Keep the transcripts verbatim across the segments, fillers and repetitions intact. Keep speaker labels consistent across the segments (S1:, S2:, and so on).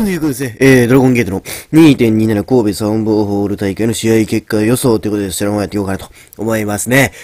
S1: ということですね、えー、ドラゴンゲートの にてんにじゅうなな 神戸サンボーホール大会の試合結果予想ということで、そちらもやっていこうかなと思いますね。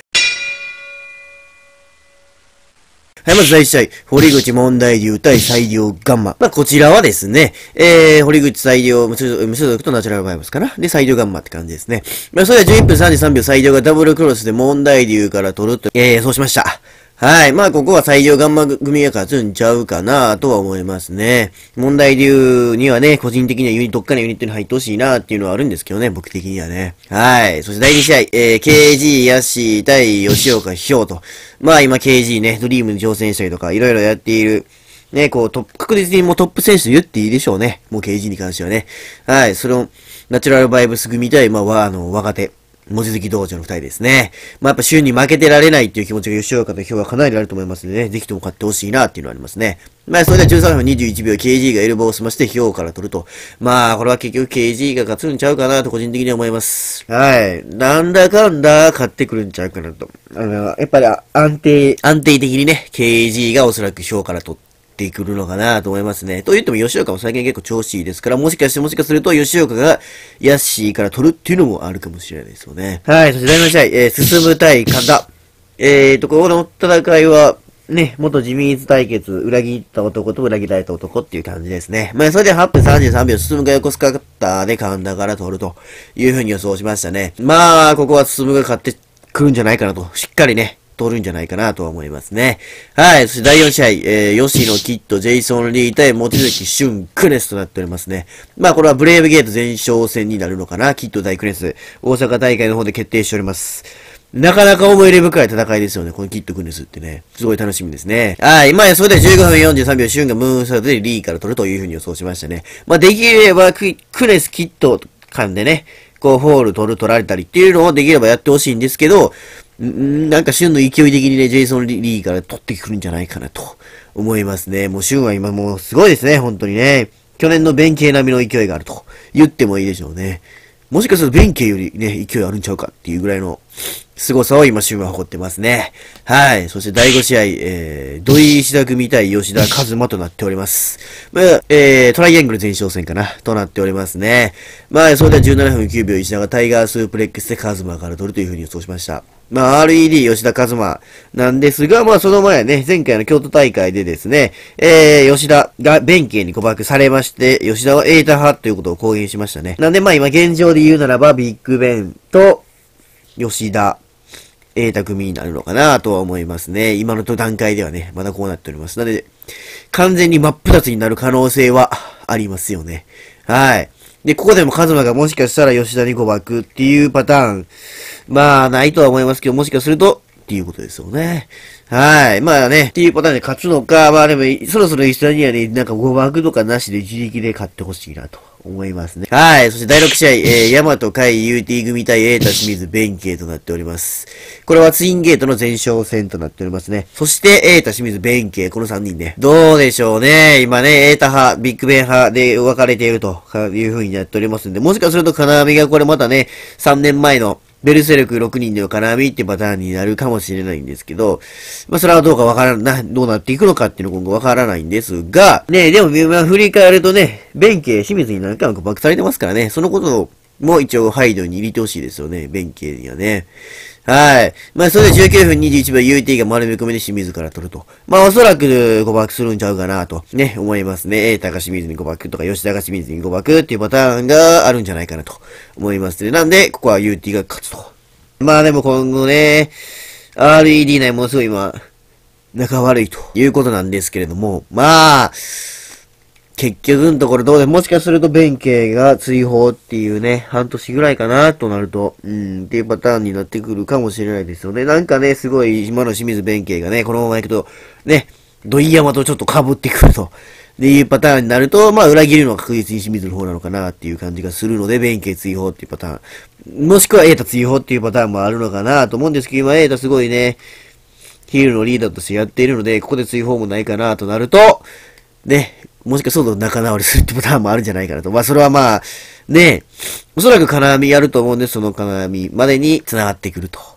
S1: はい、まずだいいち試合、堀口問題流対最良ガンマ。まあ、こちらはですね、えー、堀口最良、無所属とナチュラルバイブスかな。で、最良ガンマって感じですね。まあ、それはじゅういっぷんさんじゅうさんびょう最良がダブルクロスで問題流から取ると、えー、そうしました。はい。まあ、ここは最良ガンマ組が勝つんちゃうかなとは思いますね。問題流にはね、個人的にはユニどっかのユニットに入ってほしいなっていうのはあるんですけどね、僕的にはね。はい。そしてだいに試合、えー、ケージー ヤッシー対吉岡ひょうと。まあ今 ケージー ね、ドリームに挑戦したりとか、いろいろやっている。ね、こう、トップ、確実にもうトップ選手と言っていいでしょうね。もう ケージー に関してはね。はい。その、ナチュラルバイブス組対、まあ、は、あの、若手。文字好き道場の二人ですね。まあ、やっぱ週に負けてられないっていう気持ちが吉岡と今日はかなりあると思いますのでね、ぜひとも勝ってほしいなっていうのはありますね。まあ、それではじゅうさんぷんにじゅういちびょう ケージー がエルボーを済まして、ひょうから取ると。まあ、これは結局 ケージー が勝つんちゃうかなと個人的には思います。はい。なんだかんだ勝ってくるんちゃうかなと。あの、やっぱり安定、安定的にね、ケージー がおそらくひょうから取って、てくるのかなと思いますね。と言っても吉岡も最近結構調子いいですから、もしかしてもしかすると吉岡がヤッシーから取るっていうのもあるかもしれないですよね。はい、そしてだいなな試合、えー、進む対神田。えーと、ここの戦いは、ね、元地味対決、裏切った男と裏切られた男っていう感じですね。まあ、それではっぷんさんじゅうさんびょう、進むが横須賀カッターで神田から取るという風に予想しましたね。まあ、ここは進むが勝ってくるんじゃないかなと、しっかりね、取るんじゃないかなとは思いますね。はい。そしてだいよん試合、えー、吉野キッド、ジェイソン・リー対望月俊クネスとなっておりますね。まあこれはブレイブゲート前哨戦になるのかな。キッド対クネス。大阪大会の方で決定しております。なかなか思い入れ深い戦いですよね。このキッドクネスってね。すごい楽しみですね。はい。まあそれでじゅうごふんよんじゅうさんびょう、シュンがムーンサートでリーから取るという風に予想しましたね。まあできればク、クネスキッド間でね、こうフォール取る取られたりっていうのをできればやってほしいんですけど、んなんか、シュンの勢い的にね、ジェイソン・リーから取ってくるんじゃないかなと思いますね。もう、シュンは今もうすごいですね、本当にね。去年のベンケイ並みの勢いがあると言ってもいいでしょうね。もしかするとベンケイよりね、勢いあるんちゃうかっていうぐらいの凄さを今、シュンは誇ってますね。はい。そしてだいご試合、えー、土井石田組対吉田和馬となっております。まあ、えー、トライアングル前哨戦かなとなっておりますね。まあ、それではじゅうななふんきゅうびょう、石田がタイガースープレックスで和馬から取るという風に予想しました。まあ、アールイーディー 吉田和馬なんですが、まあ、その前ね、前回の京都大会でですね、えー、吉田が弁慶に誤爆されまして、吉田はエータ派ということを公言しましたね。なんで、まあ、今現状で言うならば、ビッグベンと吉田、エータ組になるのかなとは思いますね。今の段階ではね、まだこうなっております。なので、完全に真っ二つになる可能性はありますよね。はい。で、ここでもカズマがもしかしたら吉田に誤爆っていうパターン、まあ、ないとは思いますけど、もしかすると、っていうことですよね。はい。まあね、っていうパターンで勝つのか、まあでも、そろそろ吉田にはね、なんか誤爆とかなしで自力で勝ってほしいなと思いますね。はい。そしてだいろく試合、えー、ヤマト海 ユーティー 組対エータ清水弁慶となっております。これはツインゲートの前哨戦となっておりますね。そして、エータ清水弁慶、このさんにんね。どうでしょうね。今ね、エータ派、ビッグベン派で分かれているという風になっておりますんで、もしかすると金網がこれまたね、さんねんまえのベルセルクろくにんでの金網ってパターンになるかもしれないんですけど、まあそれはどうかわからな、どうなっていくのかっていうのは今後わからないんですが、ね、でも、まあ、振り返るとね、弁慶、清水に何回もバックされてますからね、そのことも一応配慮に入れてほしいですよね、弁慶にはね。はい。まあ、それでじゅうきゅうふんにじゅういちびょう ユーティー が丸め込みで清水から取ると。まあ、おそらく誤爆するんちゃうかなと、ね、思いますね。エータが清水に誤爆とか、吉田が清水に誤爆っていうパターンがあるんじゃないかなと思いますね。なんで、ここは ユーティー が勝つと。まあでも今後ね、アールイーディー 内ものすごい今、仲悪いということなんですけれども、まあ、結局のところどうでもしかすると弁慶が追放っていうね、半年ぐらいかなとなると、うん、っていうパターンになってくるかもしれないですよね。なんかね、すごい今の清水弁慶がね、このまま行くと、ね、土井山とちょっと被ってくると。っていうパターンになると、まあ裏切るのは確実に清水の方なのかなっていう感じがするので、弁慶追放っていうパターン。もしくはエータ追放っていうパターンもあるのかなと思うんですけど、今エータすごいね、ヒールのリーダーとしてやっているので、ここで追放もないかなとなると、ね、もしかすると仲直りするってパターンもあるんじゃないかなと。まあそれはまあ、ね、おそらく金網やると思うんです、その金網までに繋がってくると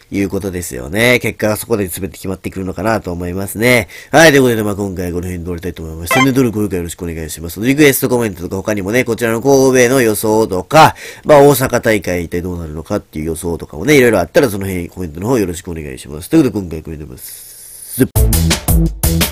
S1: いうことですよね。結果がそこで全て決まってくるのかなと思いますね。はい、ということで、まあ今回この辺で終わりたいと思います。チャンネル登録、高評価よろしくお願いします。リクエストコメントとか他にもね、こちらの神戸の予想とか、まあ大阪大会一体どうなるのかっていう予想とかもね、いろいろあったらその辺コメントの方よろしくお願いします。ということで今回これでます。